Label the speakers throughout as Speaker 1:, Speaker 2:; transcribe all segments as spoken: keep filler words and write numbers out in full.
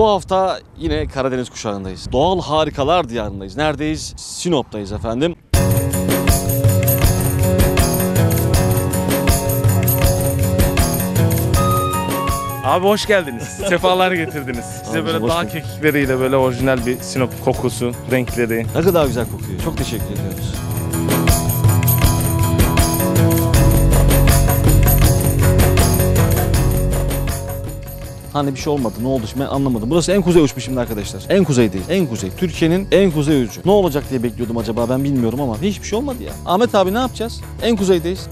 Speaker 1: hafta yine Karadeniz kuşağındayız. Doğal harikalar diyarındayız. Neredeyiz? Sinop'tayız efendim.
Speaker 2: Abi hoş geldiniz. Sefalar getirdiniz. Size
Speaker 1: Abi,
Speaker 2: böyle dağ kekikleriyle böyle orijinal bir Sinop kokusu, renkleri.
Speaker 1: Ne kadar güzel kokuyor. Çok teşekkür ediyoruz. Hani bir şey olmadı. Ne oldu şimdi ben anlamadım. Burası en kuzey uçmuş şimdi arkadaşlar. En kuzeydeyiz. En kuzey. Türkiye'nin en kuzey ucu. Ne olacak diye bekliyordum acaba ben bilmiyorum ama hiçbir şey olmadı ya. Ahmet abi ne yapacağız? En kuzeydeyiz.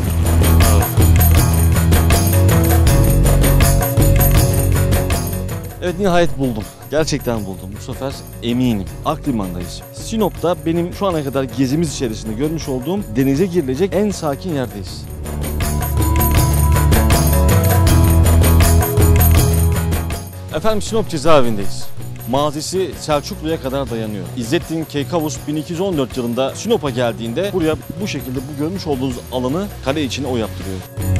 Speaker 1: Evet nihayet buldum. Gerçekten buldum. Bu sefer eminim. Akliman'dayız. Sinop'ta benim şu ana kadar gezimiz içerisinde görmüş olduğum denize girilecek en sakin yerdeyiz. Efendim Sinop cezaevindeyiz. Mazisi Selçuklu'ya kadar dayanıyor. İzzettin Keykavus bin iki yüz on dört yılında Sinop'a geldiğinde buraya bu şekilde bu görmüş olduğunuz alanı kale içine o yaptırıyor.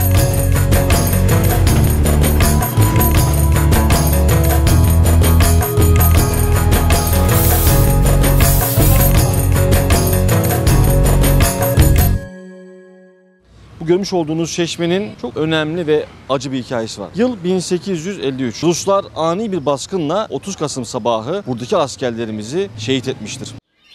Speaker 1: Bu görmüş olduğunuz çeşmenin çok önemli ve acı bir hikayesi var. Yıl bin sekiz yüz elli üç. Ruslar ani bir baskınla otuz Kasım sabahı buradaki askerlerimizi şehit etmiştir.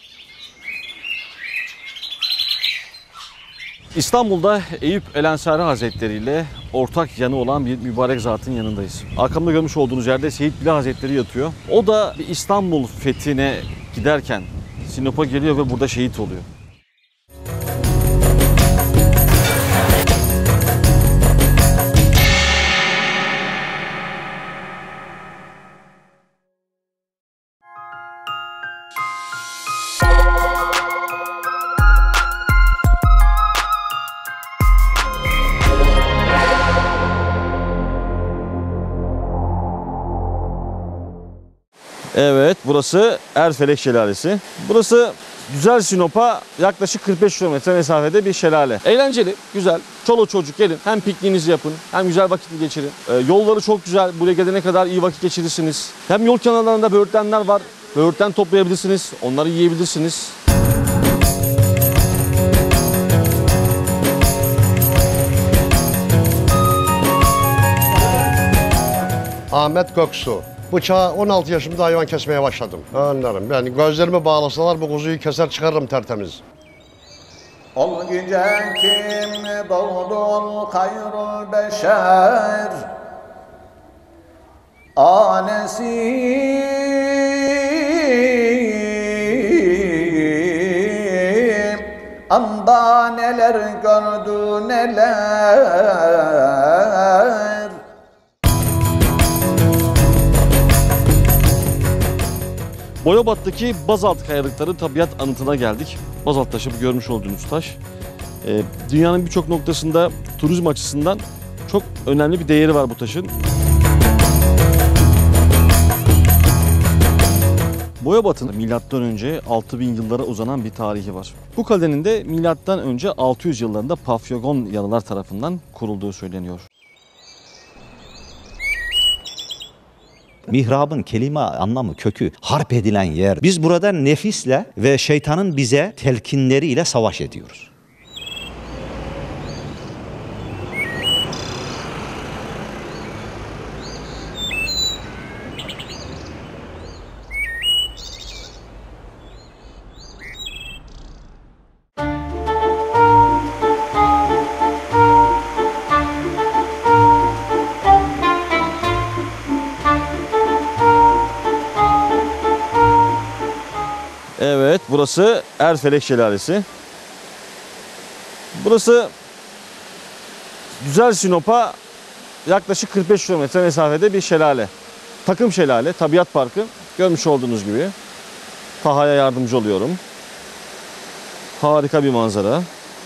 Speaker 1: İstanbul'da Eyüp El Ensari Hazretleri ile ortak yanı olan bir mübarek zatın yanındayız. Arkamda görmüş olduğunuz yerde Seyit Bilal Hazretleri yatıyor. O da İstanbul fethine giderken Sinop'a geliyor ve burada şehit oluyor. Evet, burası Erfelek Şelalesi. Burası güzel Sinop'a yaklaşık kırk beş kilometre mesafede bir şelale. Eğlenceli, güzel. Çoluk çocuk gelin. Hem pikniğinizi yapın, hem güzel vakit geçirin. Ee, yolları çok güzel. Buraya gelene kadar iyi vakit geçirirsiniz. Hem yol kenarlarında böğürtlenler var. Böğürtlen toplayabilirsiniz. Onları yiyebilirsiniz.
Speaker 3: Ahmet Göksu. Bıçağı on altı yaşımda hayvan kesmeye başladım. Anlarım. Ben gözlerimi bağlasalar bu kuzuyu keser çıkarırım tertemiz.
Speaker 4: Ol gece kim doğdul hayrul beşer Anesim anda neler gördü neler.
Speaker 1: Boyabat'taki bazalt kayalıkları tabiat anıtına geldik. Bazalt taşı bu görmüş olduğunuz taş. Ee, dünyanın birçok noktasında turizm açısından çok önemli bir değeri var bu taşın. Boyabat'ın milattan önce altı bin yıllara uzanan bir tarihi var. Bu kalenin de milattan önce altı yüz yıllarında Pafyagonyalılar tarafından kurulduğu söyleniyor.
Speaker 5: Mihrabın kelime anlamı, kökü, harp edilen yer. Biz burada nefisle ve şeytanın bize telkinleriyle savaş ediyoruz.
Speaker 1: Evet, burası Erfelek Şelalesi. Burası güzel Sinop'a yaklaşık kırk beş kilometre mesafede bir şelale. Takım Şelale, Tabiat Parkı. Görmüş olduğunuz gibi. Taha'ya yardımcı oluyorum. Harika bir manzara.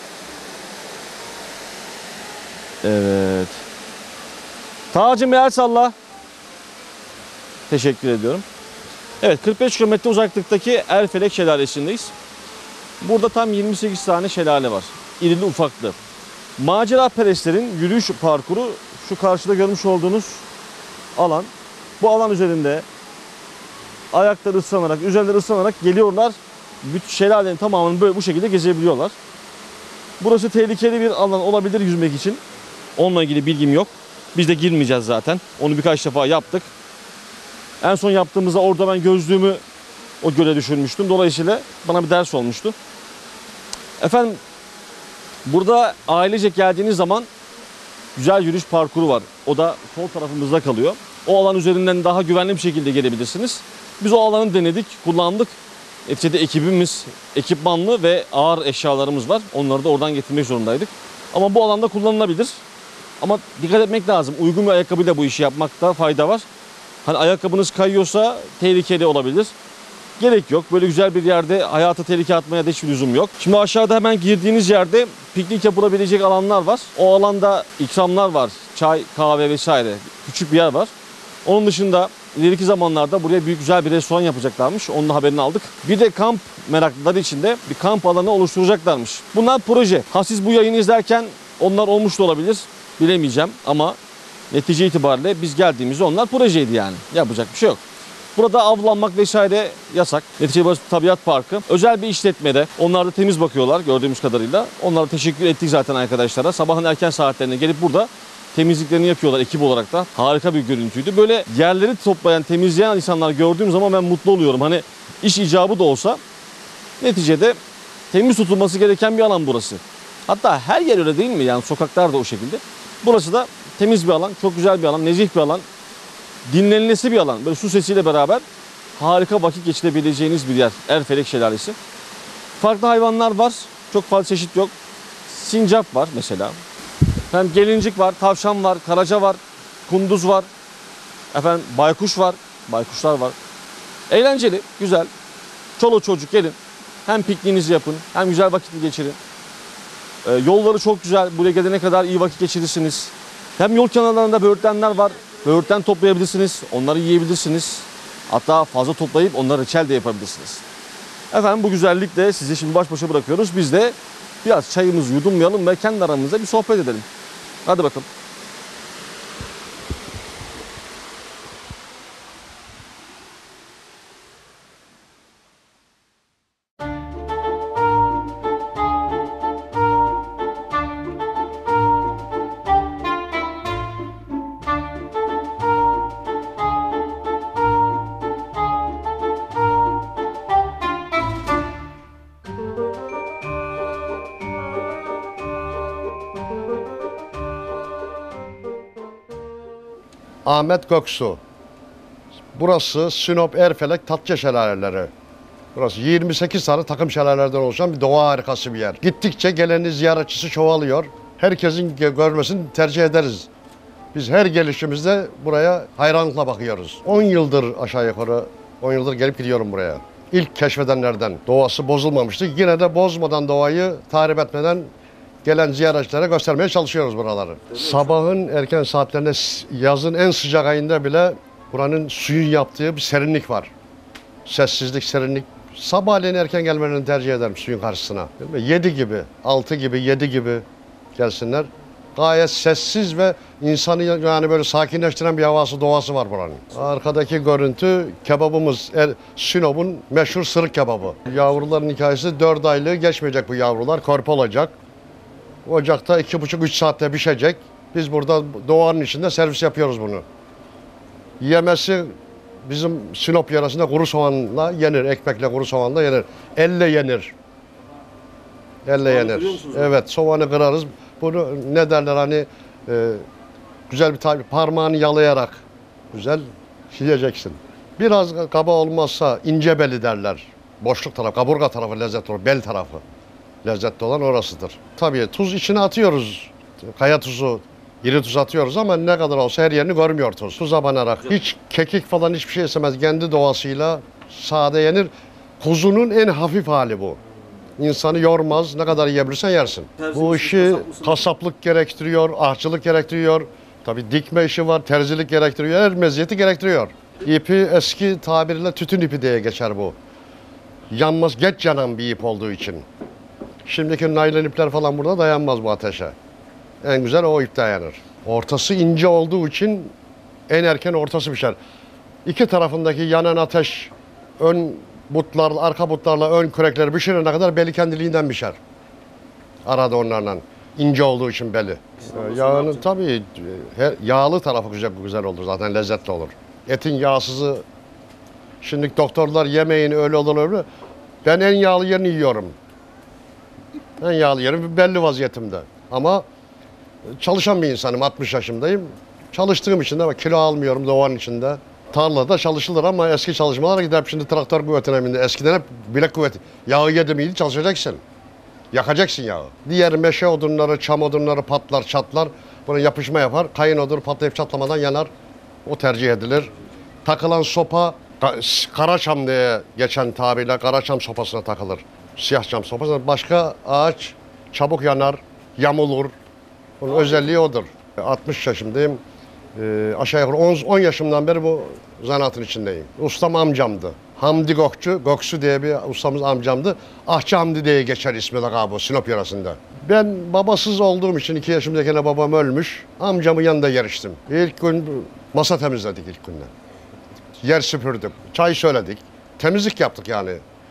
Speaker 1: Evet. Taha'cığım bir el salla. Teşekkür ediyorum. Evet, kırk beş kilometre uzaklıktaki Erfelek Şelalesi'ndeyiz. Burada tam yirmi sekiz tane şelale var. İrili ufaklı. Macera perestlerin yürüyüş parkuru şu karşıda görmüş olduğunuz alan. Bu alan üzerinde ayakları ıslanarak, üzerleri ıslanarak geliyorlar. Bütün şelalenin tamamını böyle bu şekilde gezebiliyorlar. Burası tehlikeli bir alan olabilir yüzmek için. Onunla ilgili bilgim yok. Biz de girmeyeceğiz zaten. Onu birkaç defa yaptık. En son yaptığımızda orada ben gözlüğümü o göle düşürmüştüm. Dolayısıyla bana bir ders olmuştu. Efendim, burada ailecek geldiğiniz zaman güzel yürüyüş parkuru var. O da sol tarafımızda kalıyor. O alan üzerinden daha güvenli bir şekilde gelebilirsiniz. Biz o alanı denedik, kullandık. Neticede ekibimiz ekipmanlı ve ağır eşyalarımız var. Onları da oradan getirmek zorundaydık. Ama bu alanda kullanılabilir. Ama dikkat etmek lazım. Uygun bir ayakkabıyla bu işi yapmakta fayda var. Hani ayakkabınız kayıyorsa tehlikeli olabilir. Gerek yok. Böyle güzel bir yerde hayatı tehlikeye atmaya da hiçbir lüzum yok. Şimdi aşağıda hemen girdiğiniz yerde piknik yapılabilecek alanlar var. O alanda ikramlar var. Çay, kahve vesaire. Küçük bir yer var. Onun dışında ileriki zamanlarda buraya büyük güzel bir restoran yapacaklarmış. Onun da haberini aldık. Bir de kamp meraklıları için de bir kamp alanı oluşturacaklarmış. Bunlar proje. Ha siz bu yayını izlerken onlar olmuş da olabilir. Bilemeyeceğim ama netice itibariyle biz geldiğimizde onlar projeydi yani. Yapacak bir şey yok. Burada avlanmak vesaire yasak. Neticede burası tabiat parkı. Özel bir işletmede. Onlar da temiz bakıyorlar gördüğümüz kadarıyla. Onlara teşekkür ettik zaten arkadaşlara. Sabahın erken saatlerinde gelip burada temizliklerini yapıyorlar ekip olarak da. Harika bir görüntüydü. Böyle yerleri toplayan, temizleyen insanlar gördüğüm zaman ben mutlu oluyorum. Hani iş icabı da olsa neticede temiz tutulması gereken bir alan burası. Hatta her yer öyle değil mi? Yani sokaklar da o şekilde. Burası da temiz bir alan, çok güzel bir alan, nezih bir alan. Dinlenilesi bir alan. Böyle su sesiyle beraber harika vakit geçirebileceğiniz bir yer. Erfelek Şelalesi. Farklı hayvanlar var. Çok fazla çeşit yok. Sincap var mesela. Efendim gelincik var, tavşan var, karaca var, kunduz var. Efendim baykuş var, baykuşlar var. Eğlenceli, güzel. Çoluk çocuk gelin. Hem pikniğinizi yapın, hem güzel vakit geçirin. Ee, yolları çok güzel. Buraya gelene kadar iyi vakit geçirirsiniz. Hem yol kenarlarında böğürtlenler var. Böğürtlen toplayabilirsiniz. Onları yiyebilirsiniz. Hatta fazla toplayıp onları reçel de yapabilirsiniz. Efendim bu güzellikle sizi şimdi baş başa bırakıyoruz. Biz de biraz çayımızı yudumlayalım ve kendi aramızda bir sohbet edelim. Hadi bakalım.
Speaker 3: Ahmet Göksu. Burası Sinop Erfelek Tatça Şelaleleri. Burası yirmi sekiz tane takım şelalelerden oluşan bir doğa harikası bir yer. Gittikçe geleni ziyaretçisi çoğalıyor. Herkesin görmesini tercih ederiz. Biz her gelişimizde buraya hayranlıkla bakıyoruz. on yıldır aşağı yukarı, on yıldır gelip gidiyorum buraya. İlk keşfedenlerden. Doğası bozulmamıştı. Yine de bozmadan doğayı tahrip etmeden gelen ziyaretçilere göstermeye çalışıyoruz buraları. Sabahın erken saatlerinde, yazın en sıcak ayında bile buranın suyun yaptığı bir serinlik var. Sessizlik, serinlik. Sabahleyin erken gelmelerini tercih ederim suyun karşısına. yedi gibi, altı gibi, yedi gibi gelsinler. Gayet sessiz ve insanı yani böyle sakinleştiren bir havası, doğası var buranın. Arkadaki görüntü kebabımız, er, Sinop'un meşhur sırık kebabı. Yavruların hikayesi dört aylığı geçmeyecek bu yavrular, korpe olacak. Ocakta iki buçuk üç saatte pişecek. Biz burada doğanın içinde servis yapıyoruz bunu. Yemesi bizim Sinop yöresinde kuru soğanla yenir, ekmekle kuru soğanla yenir. Elle yenir. Elle yenir. Evet, soğanı kırarız. Bunu ne derler hani e, güzel bir tabi parmağını yalayarak güzel yiyeceksin. Biraz kaba olmazsa ince beli derler. Boşluk tarafı, kaburga tarafı lezzetli olur, bel tarafı. Lezzetli olan orasıdır. Tabii tuz içine atıyoruz. Kaya tuzu, iri tuz atıyoruz ama ne kadar olsa her yerini görmüyor tuz. Tuza banarak. Hiç kekik falan hiçbir şey istemez. Kendi doğasıyla sade yenir. Kuzunun en hafif hali bu. İnsanı yormaz. Ne kadar yiyebilirsen yersin. Bu işi kasaplık gerektiriyor, ahçılık gerektiriyor. Tabii dikme işi var, terzilik gerektiriyor. Her meziyeti gerektiriyor. İpi eski tabirle tütün ipi diye geçer bu. Yanmaz, geç yanan bir ip olduğu için. Şimdiki naylon ipler falan burada dayanmaz bu ateşe. En güzel o ip dayanır. Ortası ince olduğu için en erken ortası pişer. İki tarafındaki yanan ateş ön butlar, arka butlarla ön kürekleri pişirene kadar beli kendiliğinden pişer. Arada onlarla. İnce olduğu için beli. Ee, yağını tabii her, yağlı tarafı güzel güzel olur zaten, lezzetli olur. Etin yağsızı, şimdi doktorlar yemeyin öyle olur öyle. Ben en yağlı yerini yiyorum. En yağlı yerim belli vaziyetimde. Ama çalışan bir insanım, altmış yaşındayım. Çalıştığım için de kilo almıyorum doğanın içinde. Tarlada çalışılır ama eski çalışmalar gider şimdi traktör kuvvetine bindi. Eskiden hep bilek kuvveti. Yağı yedim iyiydi, çalışacaksın. Yakacaksın yağı. Diğer meşe odunları, çam odunları patlar, çatlar. Buna yapışma yapar. Kayın odunu patlayıp çatlamadan yanar. O tercih edilir. Takılan sopa, karaçam diye geçen tabirle karaçam sopasına takılır. Siyah çam sopasına. Başka ağaç çabuk yanar, yamulur. Bunun özelliği odur. altmış yaşındayım. Ee, aşağı yukarı on yaşımdan beri bu zanaatın içindeyim. Ustam amcamdı. Hamdi Gökçü, Göksu diye bir ustamız amcamdı. Ahçı Hamdi diye geçer ismi de galiba Sinop yöresinde. Ben babasız olduğum için iki yaşımdayken babam ölmüş. Amcamın yanında yarıştım. İlk gün masa temizledik ilk günden. Yer süpürdük, çay söyledik. Temizlik yaptık yani.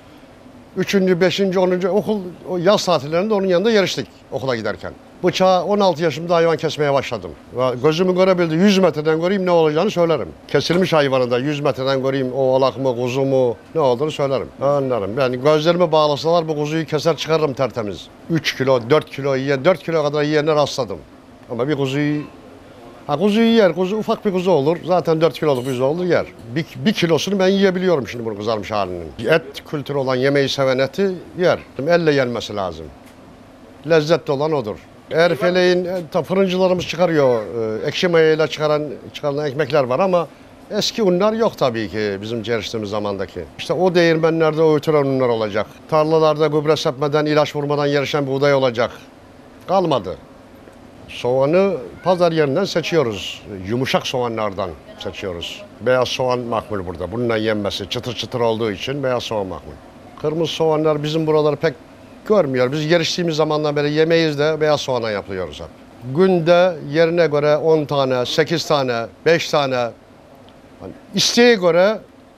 Speaker 3: Üçüncü, beşinci, onuncu okul, o yaz tatillerinde onun yanında yarıştık okula giderken. Bıçağı on altı yaşımda hayvan kesmeye başladım. Gözümü görebildi, yüz metreden göreyim ne olacağını söylerim. Kesilmiş hayvanı da yüz metreden göreyim oğlak mı, kuzu mu ne olduğunu söylerim. Anlarım. Ben gözlerimi bağlasalar bu kuzuyu keser çıkarırım tertemiz. üç kilo, dört kilo yiyen, dört kilo kadar yiyene rastladım. Ama bir kuzuyu, ha kuzuyu yer, kuzu ufak bir kuzu olur. Zaten dört kiloluk bir kuzu olur yer. Bir, bir kilosunu ben yiyebiliyorum şimdi bunu kızarmış halinin. Et kültürü olan, yemeği seven eti yer. Elle yenmesi lazım. Lezzetli olan odur. Erfeleğin fırıncılarımız çıkarıyor. Ekşi mayayla çıkaran, çıkarılan ekmekler var ama eski unlar yok tabii ki bizim çalıştığımız zamandaki. İşte o değirmenlerde öğütülen unlar olacak. Tarlalarda gübre sepmeden, ilaç vurmadan yarışan buğday olacak. Kalmadı. Soğanı pazar yerinden seçiyoruz. Yumuşak soğanlardan seçiyoruz. Beyaz soğan makbul burada. Bununla yenmesi çıtır çıtır olduğu için beyaz soğan makbul. Kırmızı soğanlar bizim buraları pek görmüyor. Biz yarıştığımız zamandan beri yemeğiz de beyaz soğana yapıyoruz hep. Günde yerine göre on tane, sekiz tane, beş tane yani isteğe göre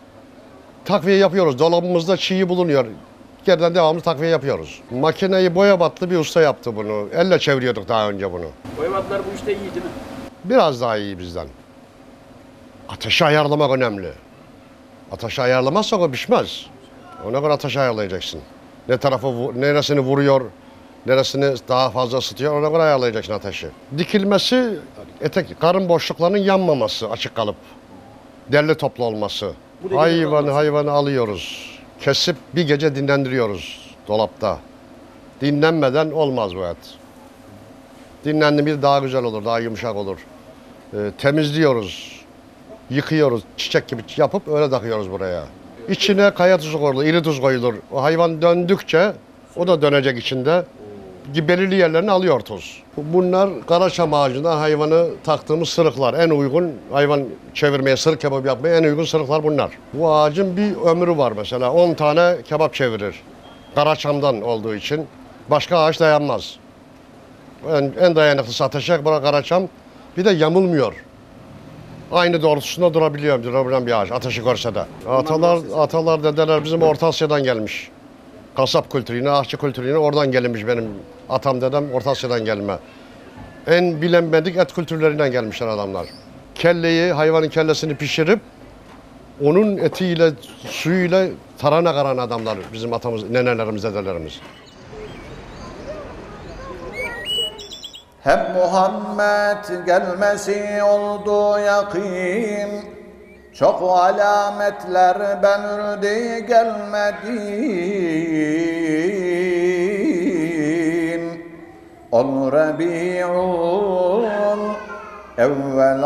Speaker 3: takviye yapıyoruz. Dolabımızda çiğ bulunuyor. Geriden devamlı takviye yapıyoruz. Makineyi Boyabatlı bir usta yaptı bunu. Elle çeviriyorduk daha önce bunu.
Speaker 2: Boyabatlar bu işte iyi değil mi?
Speaker 3: Biraz daha iyi bizden. Ateşi ayarlamak önemli. Ateşi ayarlamazsak o pişmez. Ona göre ateşi ayarlayacaksın. Ne tarafı, neresini vuruyor, neresini daha fazla ısıtıyor, ona göre ayarlayacaksın ateşi. Dikilmesi, etek, karın boşluklarının yanmaması, açık kalıp. Derli toplu olması. Hayvanı hayvanı alıyoruz. Kesip bir gece dinlendiriyoruz dolapta. Dinlenmeden olmaz bu et. Dinlendi bir daha güzel olur, daha yumuşak olur. Ee, temizliyoruz, yıkıyoruz, çiçek gibi yapıp öyle takıyoruz buraya. İçine kaya tuzu koyulur, iri tuz koyulur. O hayvan döndükçe o da dönecek içinde. Belirli yerlerini alıyor tuz. Bunlar karaçam ağacından hayvanı taktığımız sırıklar. En uygun hayvan çevirmeye, sırık kebabı yapmaya en uygun sırıklar bunlar. Bu ağacın bir ömrü var mesela. on tane kebap çevirir. Karaçamdan olduğu için. Başka ağaç dayanmaz. En, en dayanıklısı ateşe bırak karaçam. Bir de yamulmuyor. Aynı doğrultusunda durabiliyor, durabilen bir ağaç, ateşi görse de. Atalar, atalar, dedeler bizim Orta Asya'dan gelmiş. Kasap kültürüne, ahçı kültürüne oradan gelmiş benim atam dedem Orta Asya'dan gelme. En bilinmedik et kültürlerinden gelmişler adamlar. Kelleyi, hayvanın kellesini pişirip onun etiyle, suyuyla tarhana karan adamlar bizim atamız, nenelerimiz, dedelerimiz.
Speaker 4: Hem Muhammed gelmesi oldu yakin. Çok alametler belirdi gelmedin. Ol Rabi'un evvel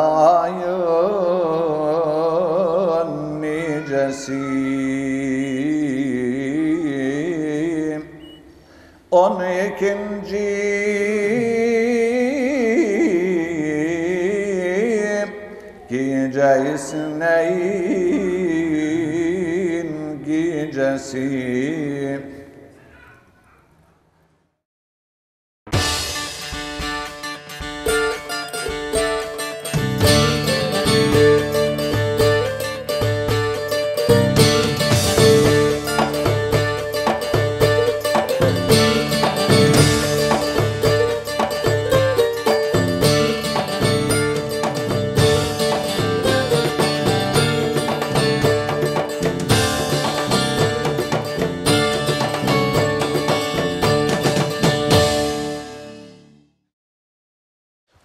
Speaker 4: ayın nicesi. On ikinci gecesi neyin gecesi.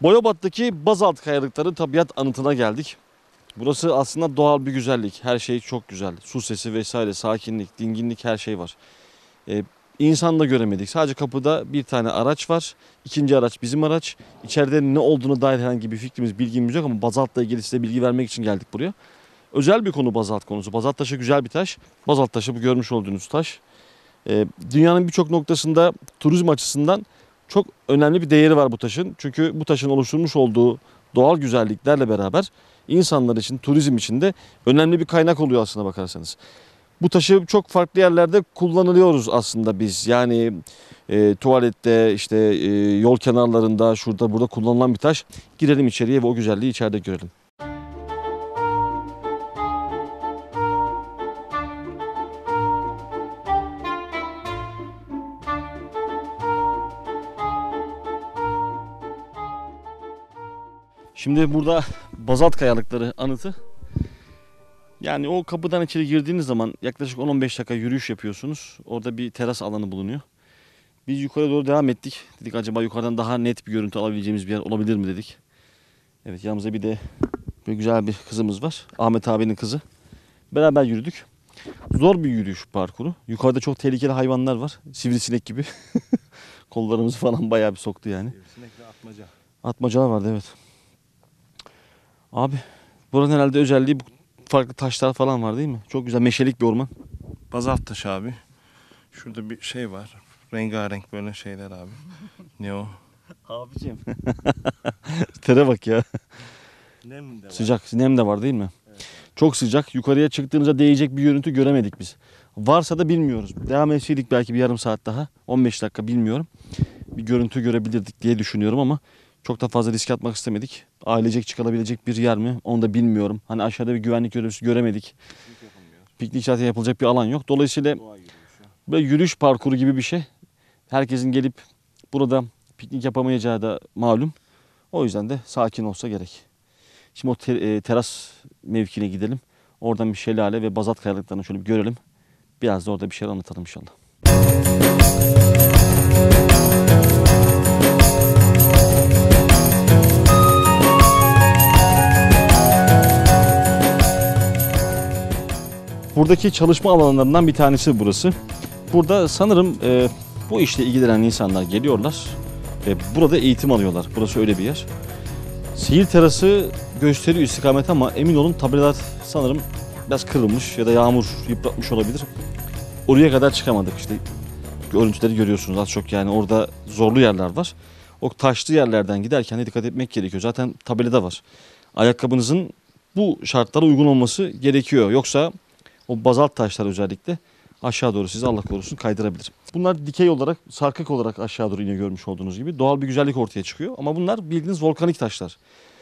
Speaker 1: Boyabat'taki bazalt kayalıkları tabiat anıtına geldik. Burası aslında doğal bir güzellik. Her şey çok güzel. Su sesi vesaire, sakinlik, dinginlik her şey var. Ee, İnsan da göremedik. Sadece kapıda bir tane araç var. İkinci araç bizim araç. İçeride ne olduğunu dair herhangi bir fikrimiz, bilgimiz yok ama bazaltla ilgili size bilgi vermek için geldik buraya. Özel bir konu bazalt konusu. Bazalt taşı güzel bir taş. Bazalt taşı bu görmüş olduğunuz taş. Ee, dünyanın birçok noktasında turizm açısından çok önemli bir değeri var bu taşın. Çünkü bu taşın oluşturmuş olduğu doğal güzelliklerle beraber insanlar için, turizm için de önemli bir kaynak oluyor aslına bakarsanız. Bu taşı çok farklı yerlerde kullanılıyoruz aslında biz. Yani e, tuvalette, işte e, yol kenarlarında, şurada burada kullanılan bir taş. Girelim içeriye ve o güzelliği içeride görelim. Şimdi burada bazalt kayalıkları anıtı. Yani o kapıdan içeri girdiğiniz zaman yaklaşık on on beş dakika yürüyüş yapıyorsunuz. Orada bir teras alanı bulunuyor. Biz yukarı doğru devam ettik. Dedik acaba yukarıdan daha net bir görüntü alabileceğimiz bir yer olabilir mi dedik. Evet, yanımızda bir de böyle güzel bir kızımız var. Ahmet abinin kızı. Beraber yürüdük. Zor bir yürüyüş parkuru. Yukarıda çok tehlikeli hayvanlar var. Sivrisinek gibi. Kollarımızı falan bayağı bir soktu yani.
Speaker 2: Sivrisinek ve atmaca.
Speaker 1: Atmacalar vardı, evet. Abi buranın herhalde özelliği bu farklı taşlar falan var değil mi? Çok güzel meşelik bir orman.
Speaker 2: Bazalt taşı abi. Şurada bir şey var. Rengarenk böyle şeyler abi. Ne o?
Speaker 1: Abicim. Tere bak ya.
Speaker 2: Nem de var.
Speaker 1: Sıcak, nem de var değil mi? Evet. Çok sıcak. Yukarıya çıktığınızda değecek bir görüntü göremedik biz. Varsa da bilmiyoruz. Devam etseydik belki bir yarım saat daha. on beş dakika bilmiyorum. Bir görüntü görebilirdik diye düşünüyorum ama çok da fazla risk atmak istemedik. Ailecek çıkılabilecek bir yer mi? Onu da bilmiyorum. Hani aşağıda bir güvenlik görevlisi göremedik. Piknik zaten yapılacak bir alan yok. Dolayısıyla böyle yürüyüş parkuru gibi bir şey. Herkesin gelip burada piknik yapamayacağı da malum. O yüzden de sakin olsa gerek. Şimdi o te- teras mevkine gidelim. Oradan bir şelale ve bazalt kayalıklarını şöyle bir görelim. Biraz da orada bir şeyler anlatalım inşallah. Buradaki çalışma alanlarından bir tanesi burası. Burada sanırım e, bu işle ilgilenen insanlar geliyorlar ve burada eğitim alıyorlar. Burası öyle bir yer. Seyir terası gösteriyor istikamet ama emin olun tabelalar sanırım biraz kırılmış ya da yağmur yıpratmış olabilir. Oraya kadar çıkamadık işte. Görüntüleri görüyorsunuz az çok, yani orada zorlu yerler var. O taşlı yerlerden giderken de dikkat etmek gerekiyor. Zaten tabelada var. Ayakkabınızın bu şartlara uygun olması gerekiyor. Yoksa o bazalt taşlar özellikle aşağı doğru sizi Allah korusun kaydırabilir. Bunlar dikey olarak, sarkık olarak aşağı doğru iniyor görmüş olduğunuz gibi. Doğal bir güzellik ortaya çıkıyor. Ama bunlar bildiğiniz volkanik taşlar.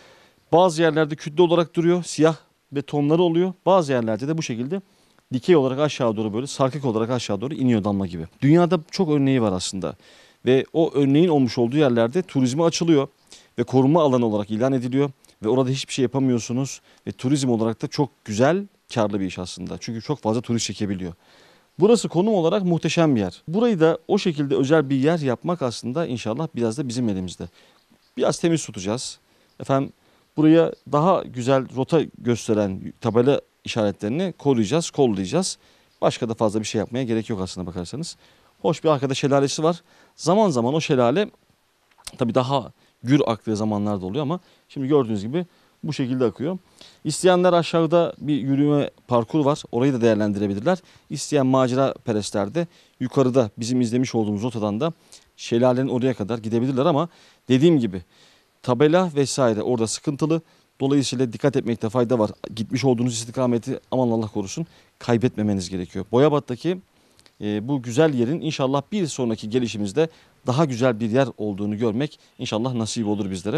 Speaker 1: Bazı yerlerde kütle olarak duruyor, siyah ve tonları oluyor. Bazı yerlerde de bu şekilde dikey olarak aşağı doğru, böyle sarkık olarak aşağı doğru iniyor damla gibi. Dünyada çok örneği var aslında. Ve o örneğin olmuş olduğu yerlerde turizme açılıyor ve koruma alanı olarak ilan ediliyor. Ve orada hiçbir şey yapamıyorsunuz. Ve turizm olarak da çok güzel, karlı bir iş aslında. Çünkü çok fazla turist çekebiliyor. Burası konum olarak muhteşem bir yer. Burayı da o şekilde özel bir yer yapmak aslında inşallah biraz da bizim elimizde. Biraz temiz tutacağız. Efendim buraya daha güzel rota gösteren tabela işaretlerini koruyacağız, kollayacağız. Başka da fazla bir şey yapmaya gerek yok aslında bakarsanız. Hoş bir arkada şelalesi var. Zaman zaman o şelale tabii daha gür aktığı zamanlarda oluyor ama şimdi gördüğünüz gibi bu şekilde akıyor. İsteyenler aşağıda bir yürüme parkuru var. Orayı da değerlendirebilirler. İsteyen macera perestler de yukarıda bizim izlemiş olduğumuz rotadan da şelalenin oraya kadar gidebilirler ama dediğim gibi tabela vesaire orada sıkıntılı. Dolayısıyla dikkat etmekte fayda var. Gitmiş olduğunuz istikameti aman Allah korusun kaybetmemeniz gerekiyor. Boyabat'taki e, bu güzel yerin inşallah bir sonraki gelişimizde daha güzel bir yer olduğunu görmek inşallah nasip olur bizlere.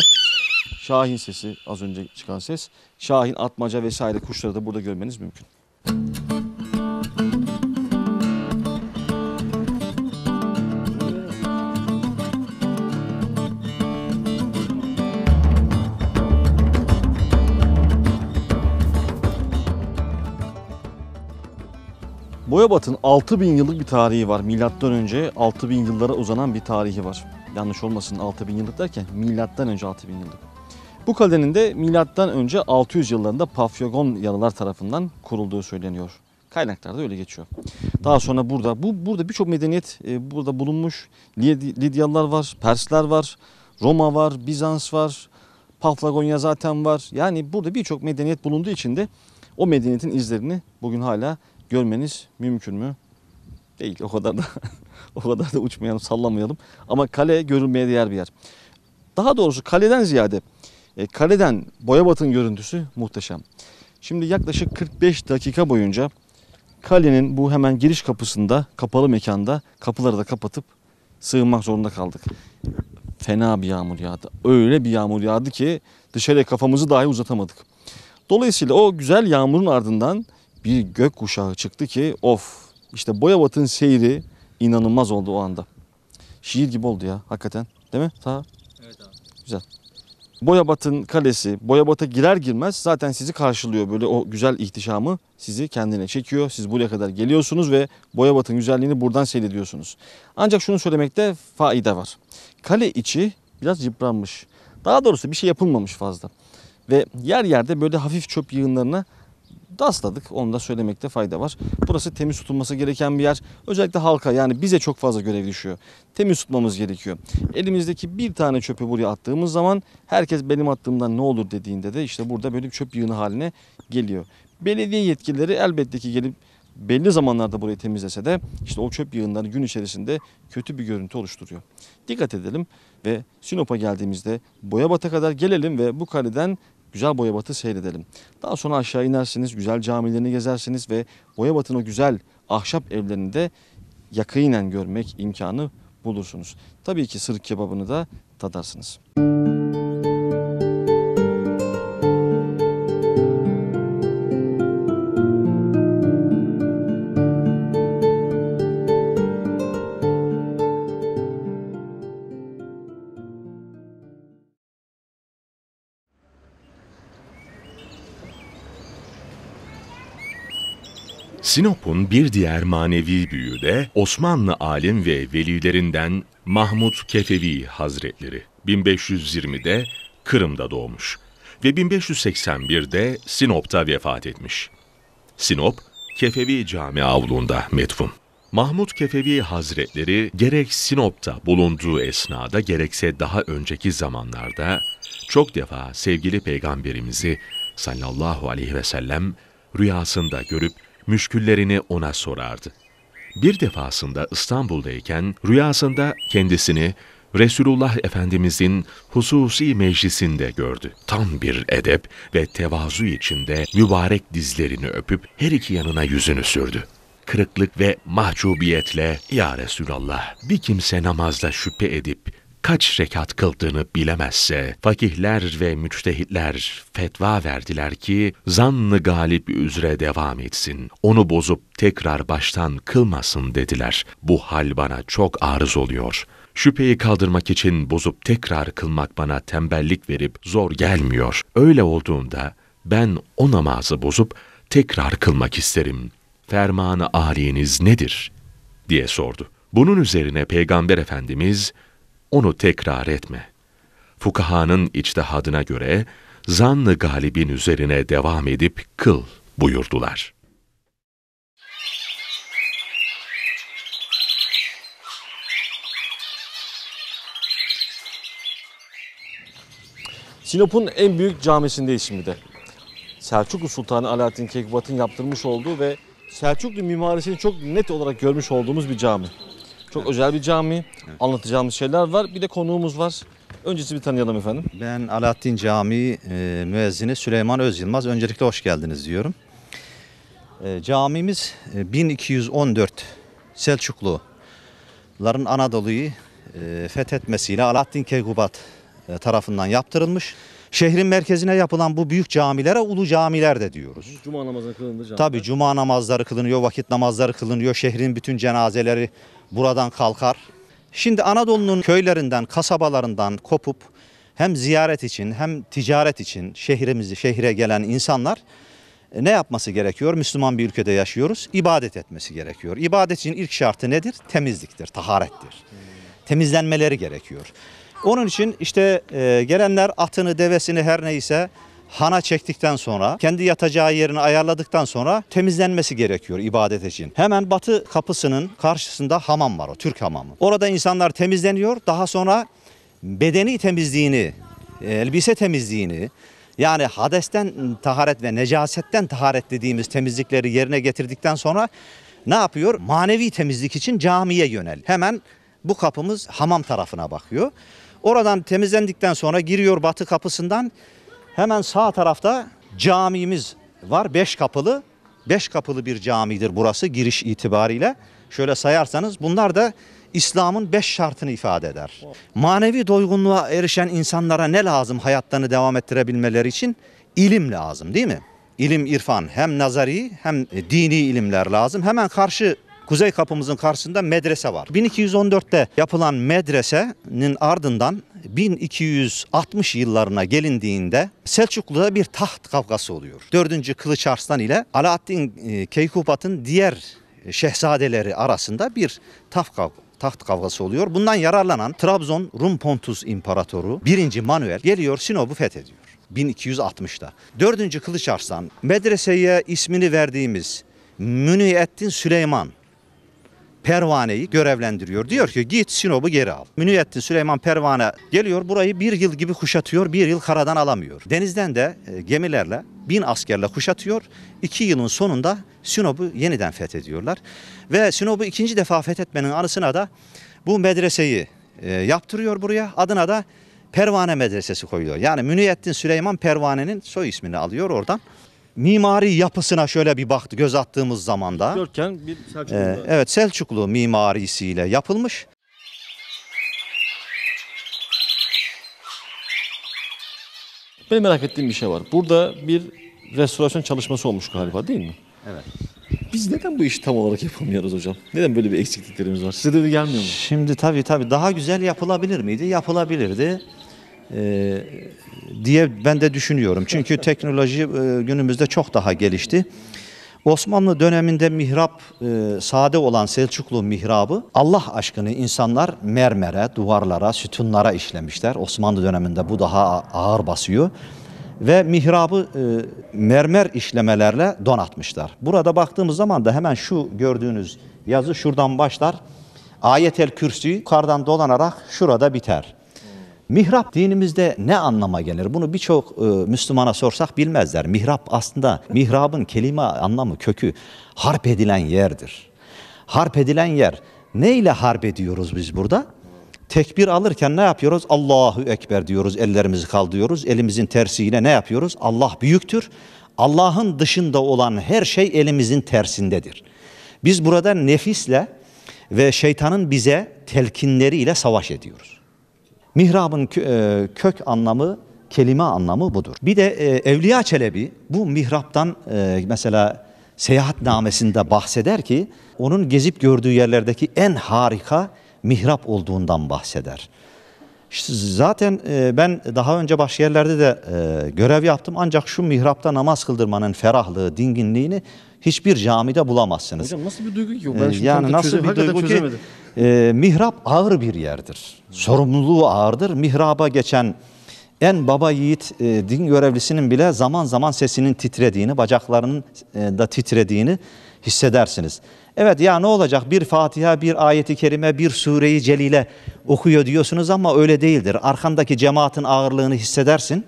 Speaker 1: Şahin sesi, az önce çıkan ses. Şahin, atmaca vesaire kuşları da burada görmeniz mümkün. Boyabat'ın altı bin yıllık bir tarihi var. Milattan önce altı bin yıllara uzanan bir tarihi var. Yanlış olmasın, altı bin yıllık derken milattan önce altı bin yıllık. Bu kalenin de milattan önce altı yüz yıllarında Paflagonyalılar tarafından kurulduğu söyleniyor. Kaynaklarda öyle geçiyor. Daha sonra burada bu burada birçok medeniyet e, burada bulunmuş. Lid- Lidyalılar var, Persler var, Roma var, Bizans var, Paflagonya zaten var. Yani burada birçok medeniyet bulunduğu için de o medeniyetin izlerini bugün hala görmeniz mümkün mü? Değil. O kadar da o kadar da uçmayalım, sallamayalım. Ama kale görülmeye değer bir yer. Daha doğrusu kaleden ziyade e, kaleden Boyabat'ın görüntüsü muhteşem. Şimdi yaklaşık kırk beş dakika boyunca kalenin bu hemen giriş kapısında, kapalı mekanda kapıları da kapatıp sığınmak zorunda kaldık. Fena bir yağmur yağdı. Öyle bir yağmur yağdı ki dışarıya kafamızı dahi uzatamadık. Dolayısıyla o güzel yağmurun ardından bir gök kuşağı çıktı ki of, işte Boyabat'ın seyri inanılmaz oldu o anda. Şiir gibi oldu ya hakikaten, değil mi? Ta.
Speaker 6: Evet abi.
Speaker 1: Güzel. Boyabat'ın kalesi, Boyabat'a girer girmez zaten sizi karşılıyor. Böyle o güzel ihtişamı sizi kendine çekiyor. Siz buraya kadar geliyorsunuz ve Boyabat'ın güzelliğini buradan seyrediyorsunuz. Ancak şunu söylemekte fayda var. Kale içi biraz yıpranmış. Daha doğrusu bir şey yapılmamış fazla. Ve yer yerde böyle hafif çöp yığınlarına rastladık. Onu da söylemekte fayda var. Burası temiz tutulması gereken bir yer. Özellikle halka, yani bize çok fazla görev düşüyor. Temiz tutmamız gerekiyor. Elimizdeki bir tane çöpü buraya attığımız zaman herkes benim attığımdan ne olur dediğinde de işte burada böyle bir çöp yığını haline geliyor. Belediye yetkilileri elbette ki gelip belli zamanlarda burayı temizlese de işte o çöp yığınları gün içerisinde kötü bir görüntü oluşturuyor. Dikkat edelim ve Sinop'a geldiğimizde Boyabat'a kadar gelelim ve bu kaleden güzel Boyabat'ı seyredelim. Daha sonra aşağı inersiniz, güzel camilerini gezersiniz ve Boyabat'ın o güzel ahşap evlerini de yakinen görmek imkanı bulursunuz. Tabii ki sırık kebabını da tadarsınız.
Speaker 7: Sinop'un bir diğer manevi büyüğü de Osmanlı alim ve velilerinden Mahmud Kefevi Hazretleri. bin beş yüz yirmide Kırım'da doğmuş ve bin beş yüz seksen birde Sinop'ta vefat etmiş. Sinop, Kefevi Cami avluğunda metfun. Mahmud Kefevi Hazretleri gerek Sinop'ta bulunduğu esnada gerekse daha önceki zamanlarda çok defa sevgili Peygamberimizi sallallahu aleyhi ve sellem rüyasında görüp müşküllerini ona sorardı. Bir defasında İstanbul'dayken rüyasında kendisini Resulullah Efendimizin hususi meclisinde gördü. Tam bir edep ve tevazu içinde mübarek dizlerini öpüp her iki yanına yüzünü sürdü. Kırıklık ve mahcubiyetle "Ya Resulallah, bir kimse namazda şüphe edip kaç rekat kıldığını bilemezse, fakihler ve müçtehitler fetva verdiler ki zan-ı galip üzere devam etsin, onu bozup tekrar baştan kılmasın dediler. Bu hal bana çok arız oluyor. Şüpheyi kaldırmak için bozup tekrar kılmak bana tembellik verip zor gelmiyor. Öyle olduğunda ben o namazı bozup tekrar kılmak isterim. Fermanı âliniz nedir?" diye sordu. Bunun üzerine Peygamber Efendimiz, "Onu tekrar etme. Fukahanın içtihadına göre zan-ı galibin üzerine devam edip kıl" buyurdular.
Speaker 1: Sinop'un en büyük camisindeyiz şimdi de. Selçuklu Sultanı Alaaddin Keykubat'ın yaptırmış olduğu ve Selçuklu mimarisini çok net olarak görmüş olduğumuz bir cami. Çok evet. Özel bir cami. Evet. Anlatacağımız şeyler var. Bir de konuğumuz var. Öncesi bir tanıyalım efendim.
Speaker 5: Ben Alaaddin Camii e, müezzini Süleyman Özyılmaz. Öncelikle hoş geldiniz diyorum. E, camimiz e, bin iki yüz on dört Selçukluların Anadolu'yu e, fethetmesiyle Alaaddin Keykubat e, tarafından yaptırılmış. Şehrin merkezine yapılan bu büyük camilere ulu camiler de diyoruz.
Speaker 1: Cuma namazı kılındı camiler. Tabii
Speaker 5: cuma namazları kılınıyor, vakit namazları kılınıyor. Şehrin bütün cenazeleri buradan kalkar. Şimdi Anadolu'nun köylerinden, kasabalarından kopup hem ziyaret için hem ticaret için şehrimizi, şehre gelen insanlar ne yapması gerekiyor? Müslüman bir ülkede yaşıyoruz. İbadet etmesi gerekiyor. İbadet için ilk şartı nedir? Temizliktir, taharettir. temizlenmeleri gerekiyor. Onun için işte e, gelenler atını, devesini her neyse hana çektikten sonra, kendi yatacağı yerini ayarladıktan sonra temizlenmesi gerekiyor ibadet için. Hemen batı kapısının karşısında hamam var, o Türk hamamı. Orada insanlar temizleniyor. Daha sonra bedeni temizliğini, elbise temizliğini, yani hadesten taharet ve necasetten taharet dediğimiz temizlikleri yerine getirdikten sonra ne yapıyor? Manevi temizlik için camiye yönel. Hemen bu kapımız hamam tarafına bakıyor. Oradan temizlendikten sonra giriyor batı kapısından. Hemen sağ tarafta camimiz var. Beş kapılı. Beş kapılı bir camidir burası giriş itibariyle. Şöyle sayarsanız bunlar da İslam'ın beş şartını ifade eder. Manevi doygunluğa erişen insanlara ne lazım hayatlarını devam ettirebilmeleri için? İlim lazım, değil mi? İlim, irfan, hem nazari hem dini ilimler lazım. Hemen karşı kuzey kapımızın karşısında medrese var. bin iki yüz on dörtte yapılan medresenin ardından bin iki yüz altmış yıllarına gelindiğinde Selçuklu'da bir taht kavgası oluyor. dördüncü Kılıç Arslan ile Alaaddin Keykubat'ın diğer şehzadeleri arasında bir taht kavgası. taht kavgası oluyor. Bundan yararlanan Trabzon Rum Pontus İmparatoru birinci Manuel geliyor Sinop'u fethediyor bin iki yüz altmışta. dördüncü Kılıç Arslan medreseye ismini verdiğimiz Müniyettin Süleyman Pervane'yi görevlendiriyor. Diyor ki git Sinop'u geri al. Müniyettin Süleyman Pervane geliyor, burayı bir yıl gibi kuşatıyor, bir yıl karadan alamıyor. Denizden de gemilerle bin askerle kuşatıyor. İki yılın sonunda Sinop'u yeniden fethediyorlar. Ve Sinop'u ikinci defa fethetmenin anısına da bu medreseyi e, yaptırıyor buraya. Adına da Pervane Medresesi koyuyor. Yani Müniyettin Süleyman Pervane'nin soy ismini alıyor oradan. Mimari yapısına şöyle bir baktı göz attığımız zaman da.
Speaker 1: Dörtgen bir Selçuklu.
Speaker 5: Ee, evet, Selçuklu mimarisiyle yapılmış.
Speaker 1: Benim merak ettiğim bir şey var. Burada bir restorasyon çalışması olmuş galiba, değil mi?
Speaker 5: Evet.
Speaker 1: Biz neden bu işi tam olarak yapamıyoruz hocam? Neden böyle bir eksikliklerimiz var? Size de gelmiyor mu?
Speaker 5: Şimdi tabii tabii daha güzel yapılabilir miydi? Yapılabilirdi. Ee, diye ben de düşünüyorum. Çünkü teknoloji e, günümüzde çok daha gelişti. Osmanlı döneminde mihrap e, sade olan Selçuklu mihrabı Allah aşkını insanlar mermere, duvarlara, sütunlara işlemişler. Osmanlı döneminde bu daha ağır basıyor. Ve mihrabı e, mermer işlemelerle donatmışlar. Burada baktığımız zaman da hemen şu gördüğünüz yazı şuradan başlar. Ayetel Kürsi yukarıdan dolanarak şurada biter. Mihrap dinimizde ne anlama gelir? Bunu birçok e, Müslümana sorsak bilmezler. Mihrap aslında, mihrabın kelime anlamı, kökü harp edilen yerdir. Harp edilen yer. Ne ile harp ediyoruz biz burada? Tekbir alırken ne yapıyoruz? Allahu Ekber diyoruz, ellerimizi kaldırıyoruz. Elimizin tersiyle ne yapıyoruz? Allah büyüktür. Allah'ın dışında olan her şey elimizin tersindedir. Biz burada nefisle ve şeytanın bize telkinleriyle savaş ediyoruz. Mihrabın kök anlamı, kelime anlamı budur. Bir de Evliya Çelebi bu mihraptan mesela seyahatnamesinde bahseder ki onun gezip gördüğü yerlerdeki en harika mihrap olduğundan bahseder. İşte zaten ben daha önce başka yerlerde de görev yaptım ancak şu mihrapta namaz kıldırmanın ferahlığı, dinginliğini hiçbir camide bulamazsınız.
Speaker 1: Hocam nasıl bir duygu ki o? Ben şu
Speaker 5: yani nasıl
Speaker 1: çözüm,
Speaker 5: bir duygu ki
Speaker 1: çözemedim.
Speaker 5: e, mihrap ağır bir yerdir. Sorumluluğu ağırdır. Mihraba geçen en baba yiğit e, din görevlisinin bile zaman zaman sesinin titrediğini, bacaklarının e, da titrediğini hissedersiniz. Evet ya ne olacak? Bir Fatiha, bir ayeti kerime, bir sure-i celile okuyor diyorsunuz ama öyle değildir. Arkandaki cemaatin ağırlığını hissedersin.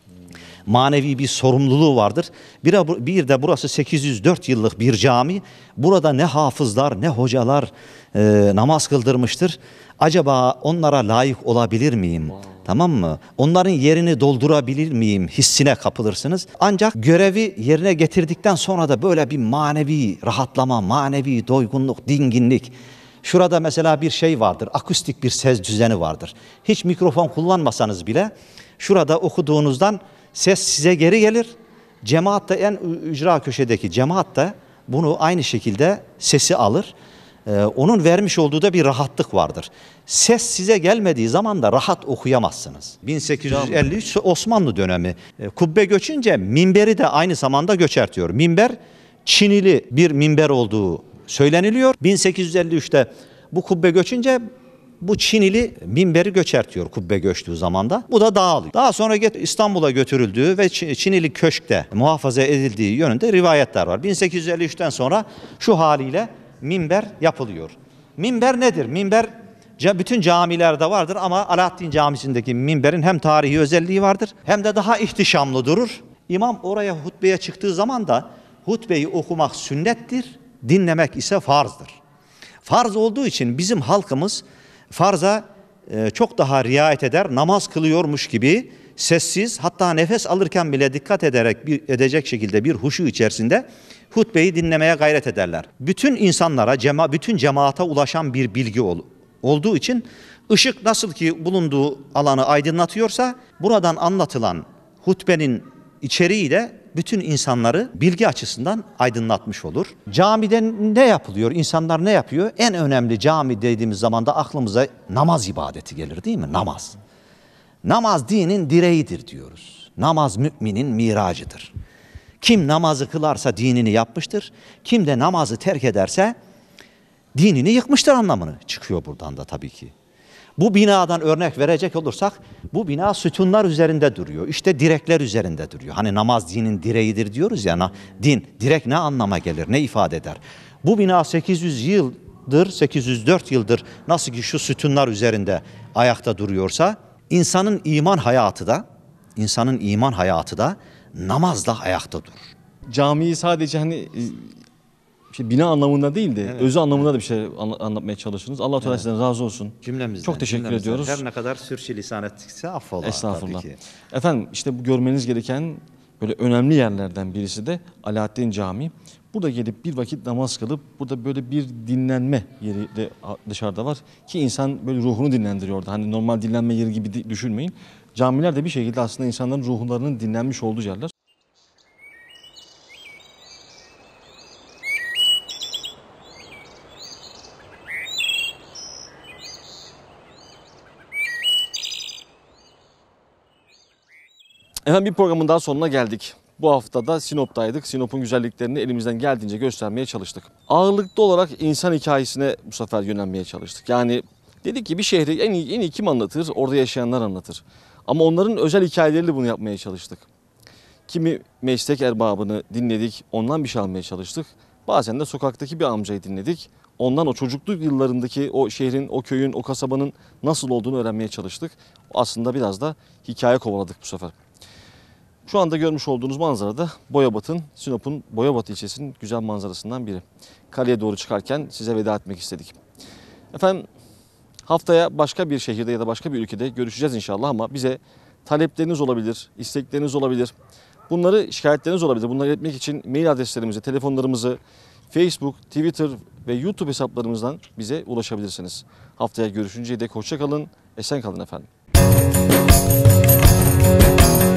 Speaker 5: Manevi bir sorumluluğu vardır. Bir, bir de burası sekiz yüz dört yıllık bir cami. Burada ne hafızlar ne hocalar e, namaz kıldırmıştır. Acaba onlara layık olabilir miyim? Wow. Tamam mı? Onların yerini doldurabilir miyim hissine kapılırsınız. Ancak görevi yerine getirdikten sonra da böyle bir manevi rahatlama, manevi doygunluk, dinginlik. Şurada mesela bir şey vardır, akustik bir ses düzeni vardır. Hiç mikrofon kullanmasanız bile şurada okuduğunuzdan ses size geri gelir. Cemaat da en ücra köşedeki cemaat da bunu aynı şekilde sesi alır. Ee, onun vermiş olduğu da bir rahatlık vardır. Ses size gelmediği zaman da rahat okuyamazsınız. bin sekiz yüz elli üç Osmanlı dönemi. Ee, kubbe göçünce minberi de aynı zamanda göçertiyor. Minber Çinili bir minber olduğu söyleniliyor. bin sekiz yüz elli üçte bu kubbe göçünce bu Çinili minberi göçertiyor kubbe göçtüğü zamanda. Bu da dağılıyor. Daha sonra İstanbul'a götürüldüğü ve Çinili köşkte muhafaza edildiği yönünde rivayetler var. bin sekiz yüz elli üçten sonra şu haliyle minber yapılıyor. Minber nedir? Minber bütün camilerde vardır ama Alaaddin Camisi'ndeki minberin hem tarihi özelliği vardır hem de daha ihtişamlı durur. İmam oraya hutbeye çıktığı zaman da hutbeyi okumak sünnettir, dinlemek ise farzdır. Farz olduğu için bizim halkımız farza e, çok daha riayet eder, namaz kılıyormuş gibi sessiz, hatta nefes alırken bile dikkat ederek bir, edecek şekilde bir huşu içerisinde hutbeyi dinlemeye gayret ederler. Bütün insanlara, cema, bütün cemaate ulaşan bir bilgi ol, olduğu için ışık nasıl ki bulunduğu alanı aydınlatıyorsa buradan anlatılan hutbenin içeriği de bütün insanları bilgi açısından aydınlatmış olur. Camide ne yapılıyor? İnsanlar ne yapıyor? En önemli cami dediğimiz zaman da aklımıza namaz ibadeti gelir değil mi? Namaz. Namaz dinin direğidir diyoruz. Namaz müminin miracıdır. Kim namazı kılarsa dinini yapmıştır. Kim de namazı terk ederse dinini yıkmıştır anlamını çıkıyor buradan da tabii ki. Bu binadan örnek verecek olursak bu bina sütunlar üzerinde duruyor. İşte direkler üzerinde duruyor. Hani namaz dinin direğidir diyoruz ya. Din, direk ne anlama gelir, ne ifade eder? Bu bina sekiz yüz yıldır, sekiz yüz dört yıldır nasıl ki şu sütunlar üzerinde ayakta duruyorsa insanın iman hayatı da, insanın iman hayatı da namazla ayakta durur.
Speaker 1: Camiyi sadece hani şey, bina anlamında değil de
Speaker 5: Evet.
Speaker 1: özü anlamında da bir şey anla- anlatmaya çalıştınız. Allah Teala sizden razı olsun.
Speaker 5: Cümlemizden.
Speaker 1: Çok teşekkür
Speaker 5: cümlemizden.
Speaker 1: ediyoruz.
Speaker 5: Her ne kadar sürçülisan ettikse affola
Speaker 1: Estağfurullah.
Speaker 5: tabii ki.
Speaker 1: Efendim işte bu görmeniz gereken böyle önemli yerlerden birisi de Alaaddin Camii. Burada gelip bir vakit namaz kılıp burada böyle bir dinlenme yeri de dışarıda var ki insan böyle ruhunu dinlendiriyor orada. Hani normal dinlenme yeri gibi di- düşünmeyin. Camiler de bir şekilde aslında insanların ruhlarının dinlenmiş olduğu yerler. Efendim bir programın daha sonuna geldik. Bu hafta da Sinop'taydık. Sinop'un güzelliklerini elimizden geldiğince göstermeye çalıştık. Ağırlıklı olarak insan hikayesine bu sefer yönelmeye çalıştık. Yani dedik ki bir şehri en iyi, en iyi kim anlatır? Orada yaşayanlar anlatır. Ama onların özel hikayeleriyle bunu yapmaya çalıştık. Kimi meslek erbabını dinledik, ondan bir şey almaya çalıştık. Bazen de sokaktaki bir amcayı dinledik. Ondan o çocukluk yıllarındaki o şehrin, o köyün, o kasabanın nasıl olduğunu öğrenmeye çalıştık. Aslında biraz da hikaye kovaladık bu sefer. Şu anda görmüş olduğunuz manzara da Boyabat'ın, Sinop'un Boyabat ilçesinin güzel manzarasından biri. Kaleye doğru çıkarken size veda etmek istedik. Efendim haftaya başka bir şehirde ya da başka bir ülkede görüşeceğiz inşallah ama bize talepleriniz olabilir, istekleriniz olabilir. Bunları şikayetleriniz olabilir. Bunları iletmek için mail adreslerimizi, telefonlarımızı, Facebook, Twitter ve YouTube hesaplarımızdan bize ulaşabilirsiniz. Haftaya görüşünceye dek hoşça kalın, esen kalın efendim.